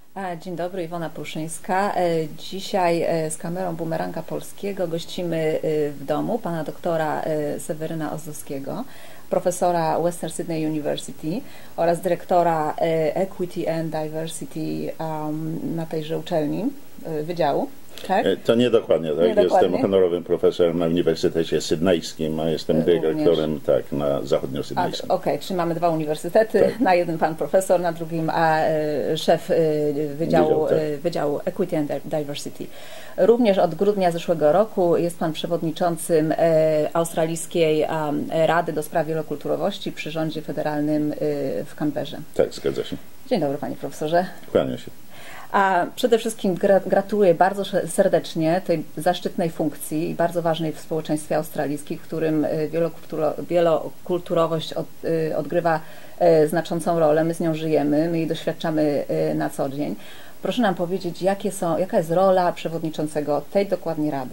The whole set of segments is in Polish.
Dzień dobry, Iwona Pruszyńska. Dzisiaj z kamerą Bumeranga Polskiego gościmy w domu pana doktora Seweryna Ozdowskiego, profesora Western Sydney University oraz dyrektora Equity and Diversity na tejże uczelni, wydziału. Tak? To nie dokładnie, tak? Jestem honorowym profesorem na Uniwersytecie Sydneyskim, a jestem dyrektorem na zachodnio-sydneyskim. Okej, czyli mamy dwa uniwersytety, tak. Na jeden pan profesor, na drugim szef Wydziału Equity and Diversity. Również od grudnia zeszłego roku jest pan przewodniczącym Australijskiej Rady do Spraw Wielokulturowości przy rządzie federalnym w Canberrze. Tak, zgadza się. Dzień dobry, panie profesorze. Kłaniam się. A przede wszystkim gratuluję bardzo serdecznie tej zaszczytnej funkcji i bardzo ważnej w społeczeństwie australijskim, w którym wielokulturowość odgrywa znaczącą rolę. My z nią żyjemy, my jej doświadczamy na co dzień. Proszę nam powiedzieć, jaka jest rola przewodniczącego tej dokładnie Rady?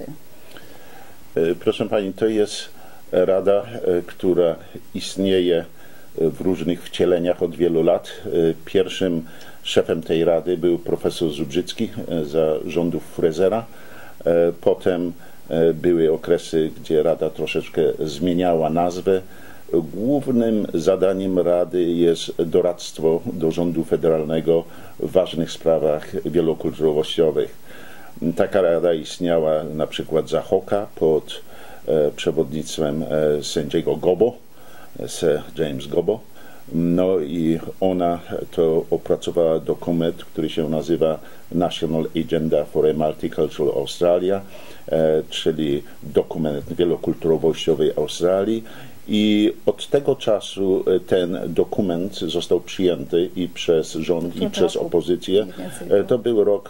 Proszę pani, to jest Rada, która istnieje w różnych wcieleniach od wielu lat. Pierwszym szefem tej Rady był profesor Zubrzycki za rządów Frasera. Potem były okresy, gdzie Rada troszeczkę zmieniała nazwę. Głównym zadaniem Rady jest doradztwo do rządu federalnego w ważnych sprawach wielokulturowościowych. Taka Rada istniała na przykład za Hawke'a pod przewodnictwem sędziego Gobbo, Sir James Gobbo. No i ona to opracowała dokument, który się nazywa National Agenda for a Multicultural Australia, czyli dokument wielokulturowościowej Australii. I od tego czasu ten dokument został przyjęty i przez rząd, i przez opozycję. To był rok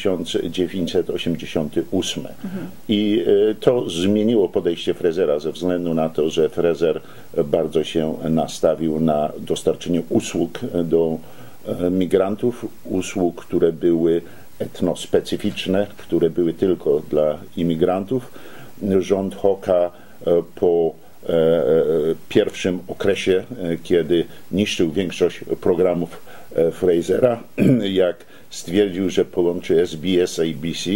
1988. I to zmieniło podejście Frasera ze względu na to, że Fraser bardzo się nastawił na dostarczenie usług do migrantów, usług, które były etnospecyficzne, które były tylko dla imigrantów. Rząd Hawke'a po pierwszym okresie, kiedy niszczył większość programów Frasera, jak stwierdził, że połączy SBS i ABC,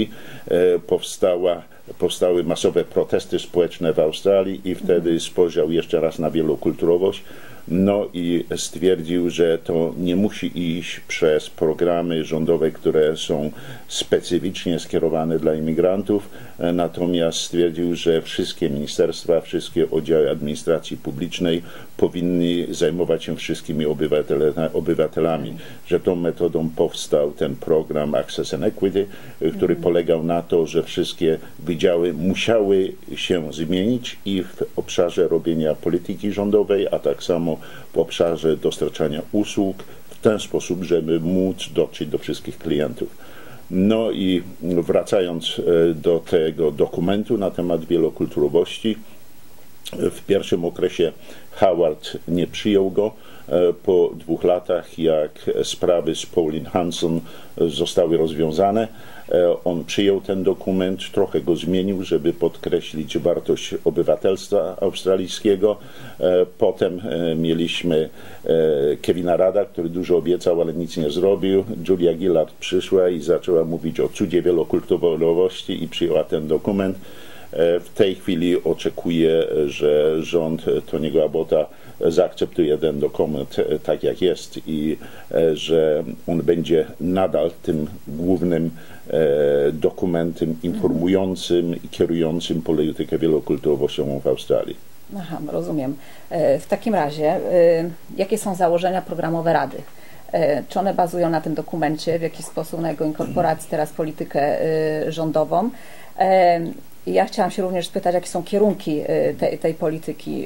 powstały masowe protesty społeczne w Australii i wtedy spojrzał jeszcze raz na wielokulturowość. No i stwierdził, że to nie musi iść przez programy rządowe, które są specyficznie skierowane dla imigrantów, natomiast stwierdził, że wszystkie ministerstwa, wszystkie oddziały administracji publicznej powinny zajmować się wszystkimi obywatelami, że tą metodą powstał ten program Access and Equity, który polegał na to, że wszystkie wydziały musiały się zmienić i w obszarze robienia polityki rządowej, a tak samo w obszarze dostarczania usług w ten sposób, żeby móc dotrzeć do wszystkich klientów. No i wracając do tego dokumentu na temat wielokulturowości, w pierwszym okresie Howard nie przyjął go. Po 2 latach, jak sprawy z Pauline Hanson zostały rozwiązane, on przyjął ten dokument, trochę go zmienił, żeby podkreślić wartość obywatelstwa australijskiego. Potem mieliśmy Kevina Rudda, który dużo obiecał, ale nic nie zrobił. Julia Gillard przyszła i zaczęła mówić o cudzie wielokulturowości i przyjęła ten dokument. W tej chwili oczekuję, że rząd Tony'ego Abbotta zaakceptuje ten dokument tak jak jest i że on będzie nadal tym głównym dokumentem informującym i kierującym politykę wielokulturowościową w Australii. Aha, rozumiem. W takim razie, jakie są założenia programowe Rady? Czy one bazują na tym dokumencie, w jaki sposób na jego inkorporacji teraz politykę rządową? Ja chciałam się również spytać, jakie są kierunki tej polityki.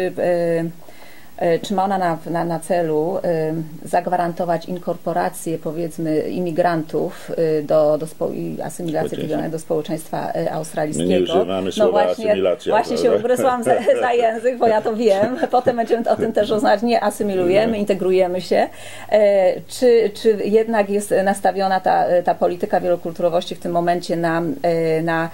Czy ma ona na celu zagwarantować inkorporację, powiedzmy, imigrantów i asymilację do społeczeństwa australijskiego? My nie używamy słowa asymilacja. Właśnie się ugryzłam za język, bo ja to wiem. Potem będziemy o tym też rozmawiać. Nie asymilujemy, integrujemy się. Czy jednak jest nastawiona ta polityka wielokulturowości w tym momencie na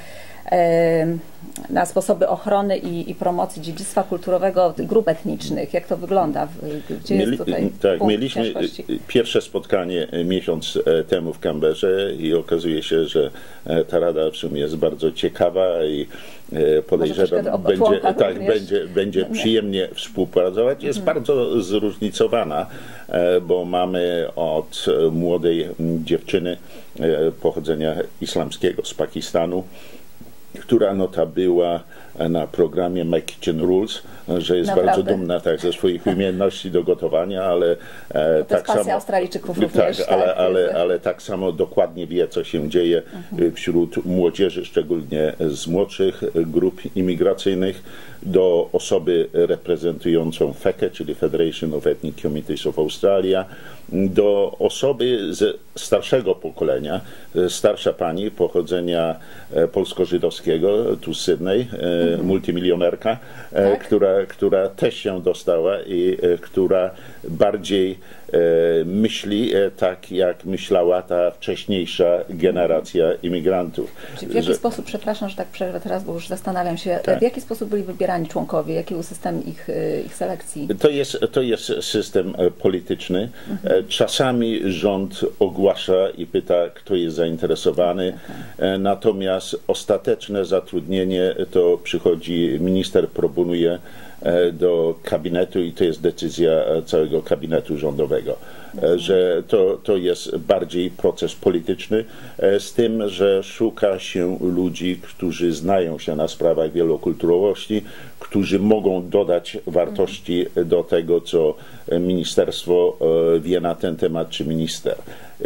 na sposoby ochrony i promocji dziedzictwa kulturowego grup etnicznych. Jak to wygląda? Gdzie jest tutaj mieliśmy pierwsze spotkanie miesiąc temu w Canberrze i okazuje się, że ta rada w sumie jest bardzo ciekawa i podejrzewam, będzie przyjemnie współpracować. Jest bardzo zróżnicowana, bo mamy od młodej dziewczyny pochodzenia islamskiego z Pakistanu, która nota była na programie My Kitchen Rules, że jest bardzo dumna ze swoich umiejętności do gotowania, ale tak samo Australijczyków również, ale tak samo dokładnie wie, co się dzieje wśród młodzieży, szczególnie z młodszych grup imigracyjnych, do osoby reprezentującą FECE, czyli Federation of Ethnic Communities of Australia, do osoby z starszego pokolenia, starsza pani pochodzenia polsko-żydowskiego, tu z Sydney, multimilionerka, która też się dostała i która bardziej myśli tak, jak myślała ta wcześniejsza generacja imigrantów. Czyli w jaki sposób, przepraszam, że tak przerwę teraz, bo już zastanawiam się, w jaki sposób byli wybierani członkowie, jaki był system ich selekcji? To jest system polityczny. Czasami rząd ogłasza i pyta, kto jest zainteresowany, natomiast ostateczne zatrudnienie to przychodzi, minister proponuje do kabinetu i to jest decyzja całego kabinetu rządowego, że to jest bardziej proces polityczny, z tym, że szuka się ludzi, którzy znają się na sprawach wielokulturowości, którzy mogą dodać wartości do tego, co ministerstwo wie na ten temat, czy minister.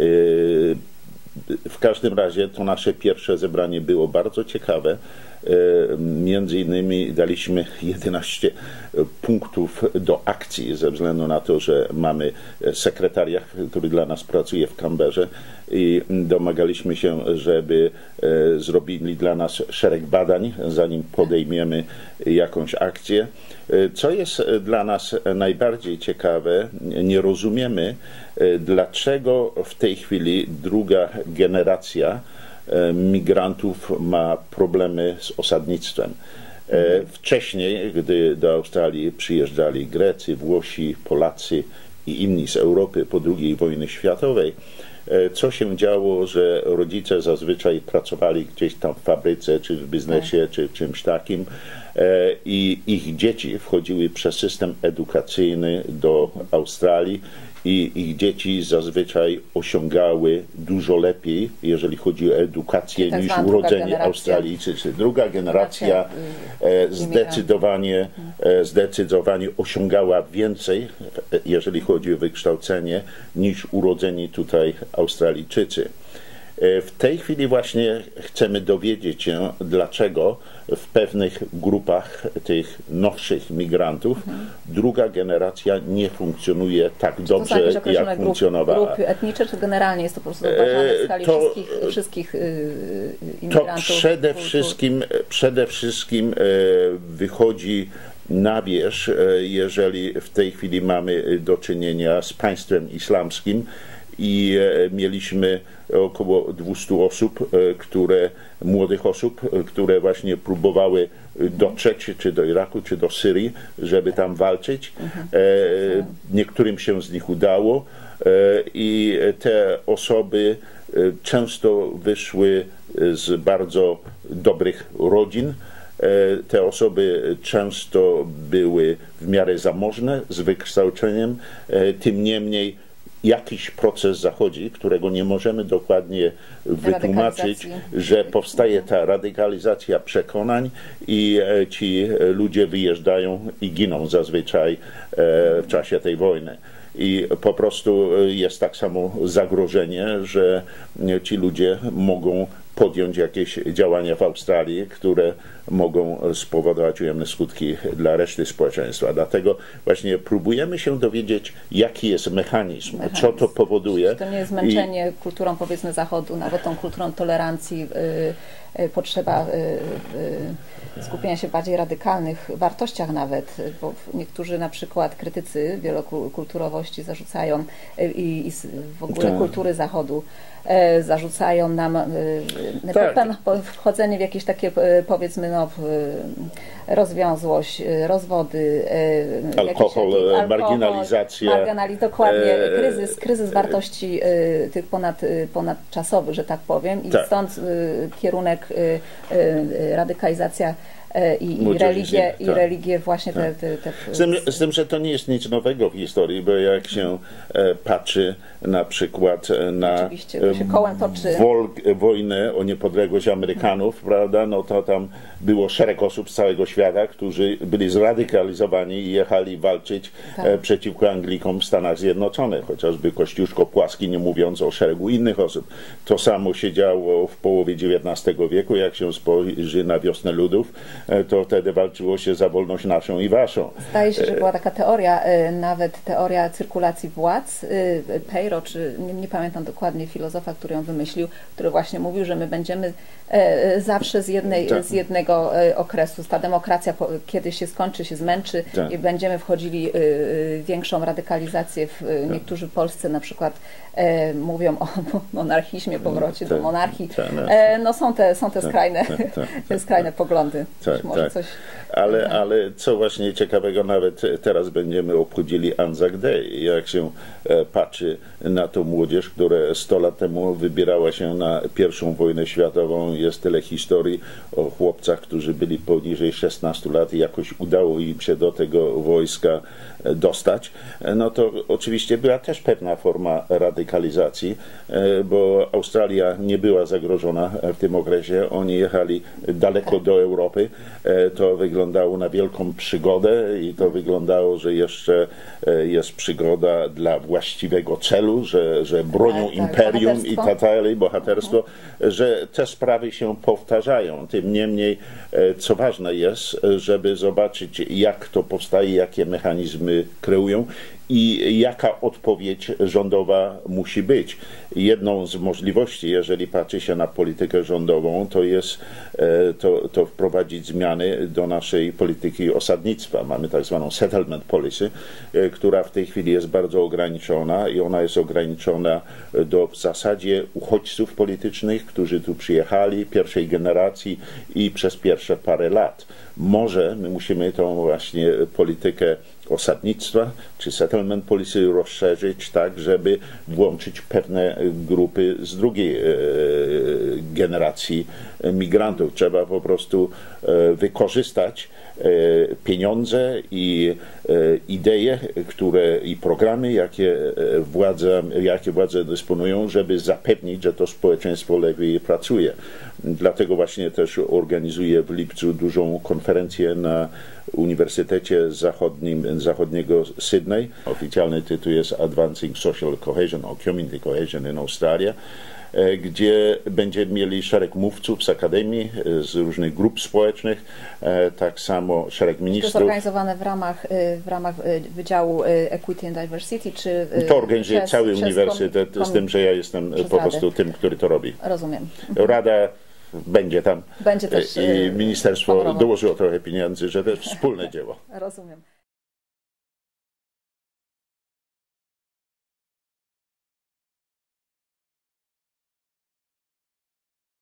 W każdym razie to nasze pierwsze zebranie było bardzo ciekawe. Między innymi daliśmy 11 punktów do akcji ze względu na to, że mamy sekretariat, który dla nas pracuje w Canberrze i domagaliśmy się, żeby zrobili dla nas szereg badań, zanim podejmiemy jakąś akcję. Co jest dla nas najbardziej ciekawe, nie rozumiemy, dlaczego w tej chwili druga generacja migrantów ma problemy z osadnictwem. Wcześniej, gdy do Australii przyjeżdżali Grecy, Włosi, Polacy i inni z Europy po II wojnie światowej, co się działo, że rodzice zazwyczaj pracowali gdzieś tam w fabryce, czy w biznesie, czy czymś takim i ich dzieci wchodziły przez system edukacyjny do Australii i ich dzieci zazwyczaj osiągały dużo lepiej, jeżeli chodzi o edukację, niż urodzeni Australijczycy. Druga generacja zdecydowanie osiągała więcej, jeżeli chodzi o wykształcenie, niż urodzeni tutaj Australijczycy. W tej chwili właśnie chcemy dowiedzieć się, dlaczego w pewnych grupach tych nowszych migrantów druga generacja nie funkcjonuje tak dobrze, jak funkcjonowała. Grupy etniczne, czy generalnie jest to po prostu uważane w skali wszystkich imigrantów? To przede wszystkim wychodzi na wierzch, jeżeli w tej chwili mamy do czynienia z państwem islamskim i mieliśmy około 200 osób, młodych osób, które właśnie próbowały dotrzeć czy do Iraku, czy do Syrii, żeby tam walczyć. Niektórym się z nich udało i te osoby często wyszły z bardzo dobrych rodzin. Te osoby często były w miarę zamożne, z wykształceniem, tym niemniej jakiś proces zachodzi, którego nie możemy dokładnie wytłumaczyć, że powstaje ta radykalizacja przekonań i ci ludzie wyjeżdżają i giną zazwyczaj w czasie tej wojny. I po prostu jest tak samo zagrożenie, że ci ludzie mogą podjąć jakieś działania w Australii, które mogą spowodować ujemne skutki dla reszty społeczeństwa. Dlatego właśnie próbujemy się dowiedzieć, jaki jest mechanizm. Co to powoduje. To nie jest zmęczenie kulturą, powiedzmy, Zachodu, nawet tą kulturą tolerancji, potrzeba skupienia się w bardziej radykalnych wartościach nawet, bo niektórzy na przykład krytycy wielokulturowości zarzucają i w ogóle kultury Zachodu zarzucają nam wchodzenie w jakieś takie, powiedzmy, rozwiązłość, rozwody, alkohol, marginalizacja. Dokładnie, kryzys wartości tych ponadczasowych, że tak powiem, i stąd kierunek radykalizacja i religię właśnie te z tym, że to nie jest nic nowego w historii, bo jak się patrzy na przykład na wojnę o niepodległość Amerykanów, prawda, no to tam było szereg osób z całego świata, którzy byli zradykalizowani i jechali walczyć przeciwko Anglikom w Stanach Zjednoczonych, chociażby Kościuszko Płaski, nie mówiąc o szeregu innych osób. To samo się działo w połowie XIX wieku, jak się spojrzy na Wiosnę Ludów, to wtedy walczyło się za wolność naszą i waszą. Zdaje się, że była taka teoria, nawet teoria cyrkulacji władz, Peirot, czy nie pamiętam dokładnie filozofa, który ją wymyślił, który właśnie mówił, że my będziemy zawsze z jednego okresu. Ta demokracja kiedyś się skończy, się zmęczy i będziemy wchodzili w większą radykalizację. Niektórzy w Polsce na przykład mówią o monarchizmie, powrocie do monarchii. No są te skrajne poglądy. Ale co właśnie ciekawego, nawet teraz będziemy obchodzili Anzac Day. Jak się patrzy na tą młodzież, która 100 lat temu wybierała się na I wojnę światową, jest tyle historii o chłopcach, którzy byli poniżej 16 lat i jakoś udało im się do tego wojska dostać, no to oczywiście była też pewna forma radykalizacji, bo Australia nie była zagrożona w tym okresie. Oni jechali daleko do Europy. To wyglądało na wielką przygodę i to wyglądało, że jeszcze jest przygoda dla właściwego celu, że bronią imperium i tak dalej, bohaterstwo, że te sprawy się powtarzają. Tym niemniej, co ważne jest, żeby zobaczyć, jak to powstaje, jakie mechanizmy kreują i jaka odpowiedź rządowa musi być. Jedną z możliwości, jeżeli patrzy się na politykę rządową, to jest to wprowadzić zmiany do naszej polityki osadnictwa. Mamy tak zwaną settlement policy, która w tej chwili jest bardzo ograniczona i ona jest ograniczona do w zasadzie uchodźców politycznych, którzy tu przyjechali, pierwszej generacji i przez pierwsze parę lat. Może my musimy tą właśnie politykę osadnictwa czy settlement policy rozszerzyć tak, żeby włączyć pewne grupy z drugiej generacji migrantów. Trzeba po prostu wykorzystać pieniądze i idee, i programy, jakie władze dysponują, żeby zapewnić, że to społeczeństwo lepiej pracuje. Dlatego właśnie też organizuję w lipcu dużą konferencję na Uniwersytecie Zachodniego Sydney. Oficjalny tytuł jest Advancing Social Cohesion or Community Cohesion in Australia, gdzie będziemy mieli szereg mówców z akademii, z różnych grup społecznych, tak samo szereg ministrów. To jest organizowane w ramach Wydziału Equity and Diversity, czy to organizuje cały uniwersytet, z tym, że ja jestem po prostu tym, który to robi. Rozumiem. Rada będzie tam będzie też i ministerstwo dołożyło trochę pieniędzy, że to jest wspólne dzieło. Rozumiem.